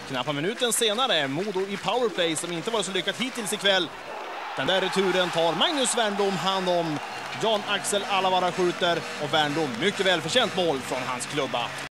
Knappa minuten senare, Modo i powerplay som inte varit så lyckat hittills ikväll. Den där returen tar Magnus Wernbloom hand om. Jan Axel Alavara skjuter och Wernbloom mycket välförtjänt mål från hans klubba.